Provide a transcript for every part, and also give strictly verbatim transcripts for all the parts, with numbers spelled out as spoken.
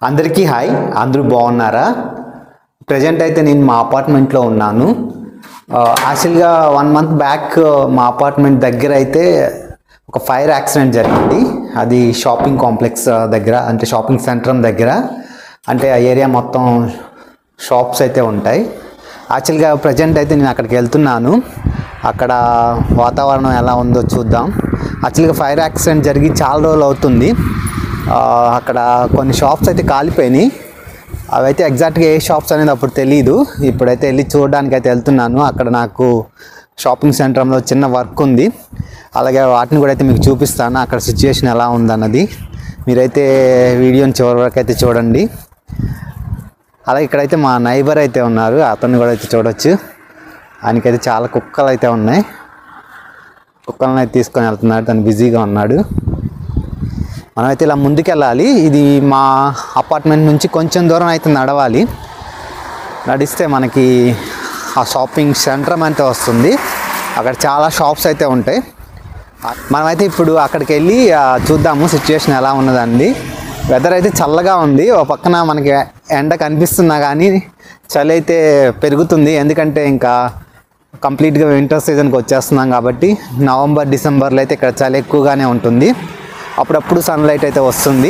అందరికీ హాయ్. అందరూ బాగున్నారా? ప్రజెంట్ అయితే నేను మా అపార్ట్మెంట్లో ఉన్నాను. యాక్చువల్గా వన్ మంత్ బ్యాక్ మా అపార్ట్మెంట్ దగ్గర అయితే ఒక ఫైర్ యాక్సిడెంట్ జరిగింది. అది షాపింగ్ కాంప్లెక్స్ దగ్గర, అంటే షాపింగ్ సెంటర్ దగ్గర, అంటే ఆ ఏరియా మొత్తం షాప్స్ అయితే ఉంటాయి. యాక్చువల్గా ప్రజెంట్ అయితే నేను అక్కడికి వెళ్తున్నాను. అక్కడ వాతావరణం ఎలా ఉందో చూద్దాం. యాక్చువల్గా ఫైర్ యాక్సిడెంట్ జరిగి చాలా రోజులు అవుతుంది. అక్కడ కొన్ని షాప్స్ అయితే కాలిపోయినాయి. అవైతే ఎగ్జాక్ట్గా ఏ షాప్స్ అనేది అప్పుడు తెలీదు. ఇప్పుడైతే వెళ్ళి చూడడానికి అయితే వెళ్తున్నాను. అక్కడ నాకు షాపింగ్ సెంటర్లో చిన్న వర్క్ ఉంది. అలాగే వాటిని కూడా అయితే మీకు చూపిస్తాను, అక్కడ సిచ్యువేషన్ ఎలా ఉందన్నది. మీరైతే వీడియోని చివరి వరకు అయితే చూడండి. అలాగే ఇక్కడైతే మా నైబర్ అయితే ఉన్నారు, అతన్ని కూడా అయితే చూడవచ్చు. ఆయనకైతే చాలా కుక్కలు అయితే ఉన్నాయి. కుక్కలను అయితే తీసుకొని వెళ్తున్నాడు, తను బిజీగా ఉన్నాడు. మనమైతే ఇలా ముందుకెళ్ళాలి. ఇది మా అపార్ట్మెంట్ నుంచి కొంచెం దూరం అయితే నడవాలి. నడిస్తే మనకి ఆ షాపింగ్ సెంటర్ అయితే వస్తుంది. అక్కడ చాలా షాప్స్ అయితే ఉంటాయి. మనమైతే ఇప్పుడు అక్కడికి వెళ్ళి చూద్దాము సిచ్యువేషన్ ఎలా ఉన్నదండి. వెదర్ అయితే చల్లగా ఉంది. ఒక పక్కన మనకి ఎండ కనిపిస్తున్నా కానీ చలి అయితే పెరుగుతుంది. ఎందుకంటే ఇంకా కంప్లీట్గా వింటర్ సీజన్కి వచ్చేస్తున్నాం కాబట్టి నవంబర్ డిసెంబర్లో అయితే ఇక్కడ చలి ఎక్కువగానే ఉంటుంది. అప్పుడప్పుడు సన్లైట్ అయితే వస్తుంది.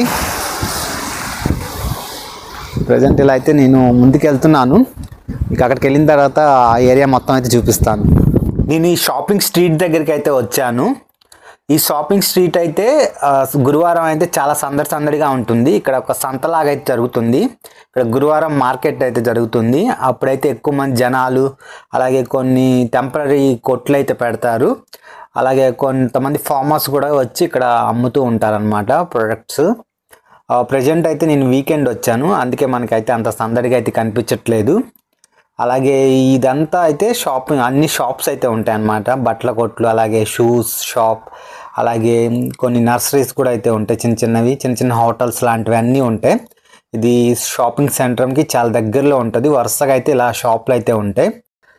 ప్రజెంట్ ఇలా అయితే నేను ముందుకు వెళ్తున్నాను. ఇంకా అక్కడికి వెళ్ళిన తర్వాత ఆ ఏరియా మొత్తం అయితే చూపిస్తాను. నేను ఈ షాపింగ్ స్ట్రీట్ దగ్గరికి అయితే వచ్చాను. ఈ షాపింగ్ స్ట్రీట్ అయితే గురువారం అయితే చాలా సందడి సందడిగా ఉంటుంది. ఇక్కడ ఒక సంతలాగా అయితే జరుగుతుంది. ఇక్కడ గురువారం మార్కెట్ అయితే జరుగుతుంది. అప్పుడైతే ఎక్కువ మంది జనాలు, అలాగే కొన్ని టెంపరీ కొట్లు అయితే పెడతారు. అలాగే కొంతమంది ఫార్మర్స్ కూడా వచ్చి ఇక్కడ అమ్ముతూ ఉంటారనమాట ప్రొడక్ట్స్. ప్రజెంట్ అయితే నేను వీకెండ్ వచ్చాను, అందుకే మనకైతే అంత సందడిగా అయితే కనిపించట్లేదు. అలాగే ఇదంతా అయితే షాపింగ్, అన్ని షాప్స్ అయితే ఉంటాయి అన్నమాట. బట్టల కొట్లు, అలాగే షూస్ షాప్, అలాగే కొన్ని నర్సరీస్ కూడా అయితే ఉంటాయి. చిన్న చిన్నవి చిన్న చిన్న హోటల్స్ లాంటివి అన్నీ ఉంటాయి. ఇది షాపింగ్ సెంటర్కి చాలా దగ్గరలో ఉంటుంది. వరుసగా అయితే ఇలా షాప్లు అయితే ఉంటాయి.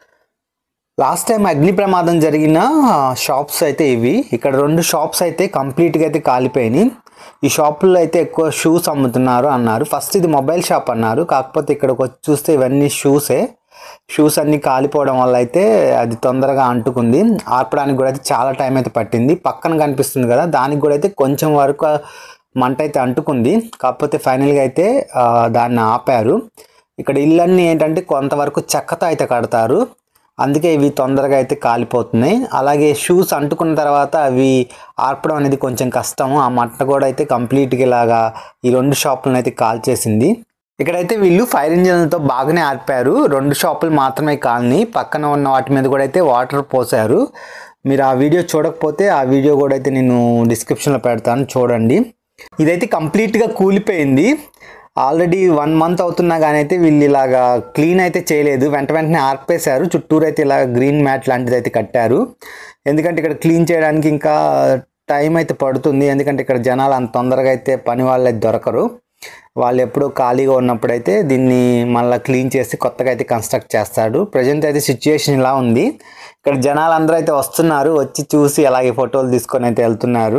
లాస్ట్ టైం అగ్ని ప్రమాదం జరిగిన షాప్స్ అయితే ఇవి. ఇక్కడ రెండు షాప్స్ అయితే కంప్లీట్గా అయితే కాలిపోయినాయి. ఈ షాపుల్లో అయితే ఎక్కువ షూస్ అమ్ముతున్నారు అన్నారు. ఫస్ట్ ఇది మొబైల్ షాప్ అన్నారు, కాకపోతే ఇక్కడికి వచ్చి చూస్తే ఇవన్నీ షూసే. షూస్ అన్నీ కాలిపోవడం వల్ల అయితే అది తొందరగా అంటుకుంది. ఆర్పడానికి కూడా అయితే చాలా టైం అయితే పట్టింది. పక్కన కనిపిస్తుంది కదా, దానికి కూడా అయితే కొంచెం వరకు మంట అయితే అంటుకుంది. కాకపోతే ఫైనల్గా అయితే దాన్ని ఆపారు. ఇక్కడ ఇళ్ళన్నీ ఏంటంటే కొంతవరకు చెక్కతో అయితే కడతారు, అందుకే ఇవి తొందరగా అయితే కాలిపోతున్నాయి. అలాగే షూస్ అంటుకున్న తర్వాత అవి ఆర్పడం అనేది కొంచెం కష్టము. ఆ మంట కూడా అయితే కంప్లీట్గా ఇలాగా ఈ రెండు షాపులను అయితే కాల్చేసింది. ఇక్కడైతే వీళ్ళు ఫైర్ ఇంజిన్లతో బాగానే ఆర్పారు. రెండు షాపులు మాత్రమే కాలని, పక్కన ఉన్న వాటి మీద కూడా అయితే వాటర్ పోసారు. మీరు ఆ వీడియో చూడకపోతే ఆ వీడియో కూడా అయితే నేను డిస్క్రిప్షన్లో పెడతాను, చూడండి. ఇదైతే కంప్లీట్గా కూలిపోయింది. ఆల్రెడీ వన్ మంత్ అవుతున్నా కానీ అయితే వీళ్ళు ఇలాగా క్లీన్ అయితే చేయలేదు. వెంట వెంటనే ఆర్పేశారు. చుట్టూరు అయితే ఇలా గ్రీన్ మ్యాట్ లాంటిది అయితే కట్టారు. ఎందుకంటే ఇక్కడ క్లీన్ చేయడానికి ఇంకా టైం అయితే పడుతుంది. ఎందుకంటే ఇక్కడ జనాలు అంత తొందరగా అయితే పని వాళ్ళు అయితే దొరకరు. వాళ్ళు ఎప్పుడూ ఖాళీగా ఉన్నప్పుడు అయితే దీన్ని మళ్ళీ క్లీన్ చేసి కొత్తగా అయితే కన్స్ట్రక్ట్ చేస్తాడు. ప్రజెంట్ అయితే సిచ్యుయేషన్ ఇలా ఉంది. ఇక్కడ జనాలు అందరూ అయితే వస్తున్నారు, వచ్చి చూసి అలాగే ఫోటోలు తీసుకొని అయితే వెళ్తున్నారు.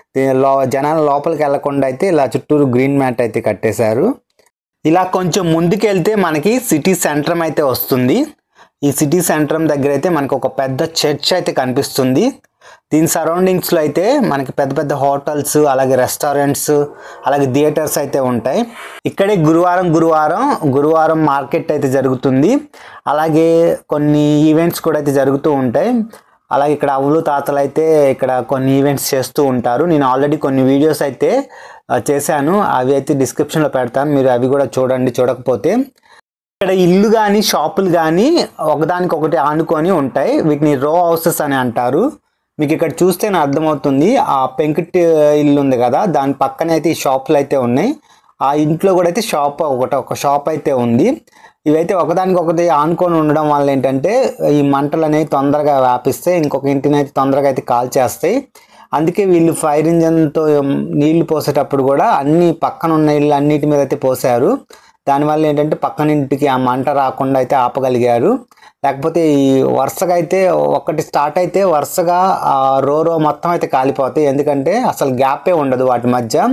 లో జనాలు లోపలికి వెళ్లకుండా అయితే ఇలా చుట్టూరు గ్రీన్ మ్యాట్ అయితే కట్టేశారు. ఇలా కొంచెం ముందుకు వెళ్తే మనకి సిటీ సెంటర్ అయితే వస్తుంది. ఈ సిటీ సెంటర్ దగ్గర అయితే మనకు ఒక పెద్ద చర్చ్ అయితే కనిపిస్తుంది. దీని సరౌండింగ్స్లో అయితే మనకి పెద్ద పెద్ద హోటల్స్, అలాగే రెస్టారెంట్స్, అలాగే థియేటర్స్ అయితే ఉంటాయి. ఇక్కడే గురువారం గురువారం గురువారం మార్కెట్ అయితే జరుగుతుంది. అలాగే కొన్ని ఈవెంట్స్ కూడా అయితే జరుగుతూ ఉంటాయి. అలాగే ఇక్కడ అవ్వులు తాతలు అయితే ఇక్కడ కొన్ని ఈవెంట్స్ చేస్తూ ఉంటారు. నేను ఆల్రెడీ కొన్ని వీడియోస్ అయితే చేశాను, అవి అయితే డిస్క్రిప్షన్లో పెడతాను, మీరు అవి కూడా చూడండి చూడకపోతే. ఇక్కడ ఇల్లు కానీ షాపులు కానీ ఒకదానికొకటి ఆనుకొని ఉంటాయి. వీటిని రో హౌసెస్ అని అంటారు. మీకు ఇక్కడ చూస్తేనే అర్థమవుతుంది. ఆ పెంకుటి ఇల్లు ఉంది కదా, దాని పక్కనే అయితే ఈ షాపులు అయితే ఉన్నాయి. ఆ ఇంట్లో కూడా అయితే షాప్ ఒకటి ఒక షాప్ అయితే ఉంది. ఇవైతే ఒకదానికొకటి ఆనుకొని ఉండడం వల్ల ఏంటంటే ఈ మంటలు అనేవి తొందరగా వ్యాపిస్తాయి, ఇంకొక ఇంటిని అయితే తొందరగా అయితే కాల్చేస్తాయి. అందుకే వీళ్ళు ఫైర్ ఇంజన్తో నీళ్లు పోసేటప్పుడు కూడా అన్ని పక్కన ఉన్న ఇళ్ళు అన్నిటి మీద అయితే పోసారు. దానివల్ల ఏంటంటే పక్కన ఇంటికి ఆ మంట రాకుండా అయితే ఆపగలిగారు. లేకపోతే ఈ వరుసగా అయితే ఒకటి స్టార్ట్ అయితే వరుసగా రో రో మొత్తం అయితే కాలిపోతాయి. ఎందుకంటే అసలు గ్యాపే ఉండదు వాటి మధ్య.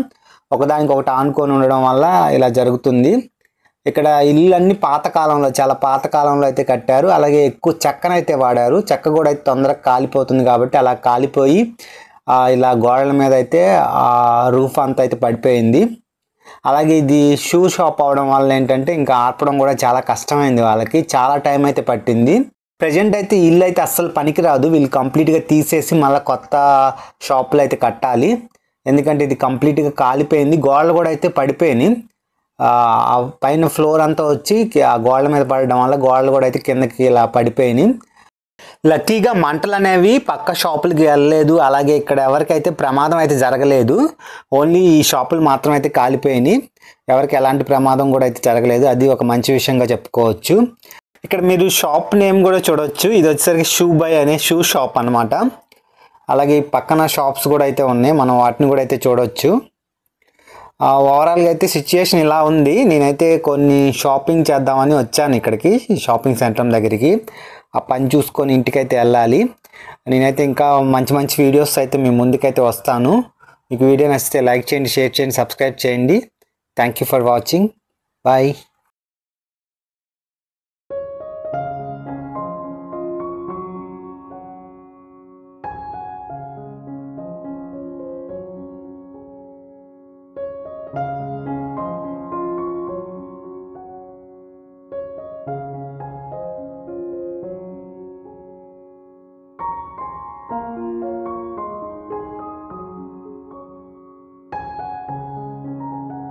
ఒకదానికి ఒకటి ఆనుకొని ఉండడం వల్ల ఇలా జరుగుతుంది. ఇక్కడ ఇల్లు అన్ని పాతకాలంలో చాలా పాతకాలంలో అయితే కట్టారు. అలాగే ఎక్కువ చెక్కనైతే వాడారు. చెక్క కూడా అయితే తొందరగా కాలిపోతుంది కాబట్టి అలా కాలిపోయి ఇలా గోడల మీద అయితే ఆ రూఫ్ అంతా అయితే పడిపోయింది. అలాగే ఇది షూ షాప్ అవడం వల్ల ఏంటంటే ఇంకా ఆర్పడం కూడా చాలా కష్టమైంది వాళ్ళకి. చాలా టైం అయితే పట్టింది. ప్రజెంట్ అయితే ఇల్లు అయితే అస్సలు పనికిరాదు. వీళ్ళు కంప్లీట్గా తీసేసి మళ్ళీ కొత్త షాపులు అయితే కట్టాలి. ఎందుకంటే ఇది కంప్లీట్గా కాలిపోయింది. గోడలు కూడా అయితే పడిపోయినాయి. పైన ఫ్లోర్ అంతా వచ్చి ఆ గోడల మీద పడడం వల్ల గోడలు కూడా అయితే కిందకి ఇలా పడిపోయినాయి. లక్కీగా మంటలు అనేవి పక్క షాపులకి వెళ్ళలేదు. అలాగే ఇక్కడ ఎవరికైతే ప్రమాదం అయితే జరగలేదు. ఓన్లీ ఈ షాపులు మాత్రం అయితే కాలిపోయినాయి. ఎవరికి ఎలాంటి ప్రమాదం కూడా అయితే జరగలేదు. అది ఒక మంచి విషయంగా చెప్పుకోవచ్చు. ఇక్కడ మీరు షాప్ నేమ్ కూడా చూడవచ్చు. ఇది వచ్చేసరికి షూ బై అనే షూ షాప్ అనమాట. అలాగే పక్కన షాప్స్ కూడా అయితే ఉన్నాయి. మనం వాటిని కూడా అయితే చూడవచ్చు. ఓవరాల్గా అయితే సిచ్యుయేషన్ ఇలా ఉంది. నేనైతే కొన్ని షాపింగ్ చేద్దామని వచ్చాను ఇక్కడికి, షాపింగ్ సెంటర్ దగ్గరికి. ఆ పని చూసుకొని ఇంటికైతే వెళ్ళాలి. నేనైతే ఇంకా మంచి మంచి వీడియోస్ అయితే మీ ముందుకైతే వస్తాను. మీకు వీడియో నచ్చితే లైక్ చేయండి, షేర్ చేయండి, సబ్స్క్రైబ్ చేయండి. Thank you for watching. Bye.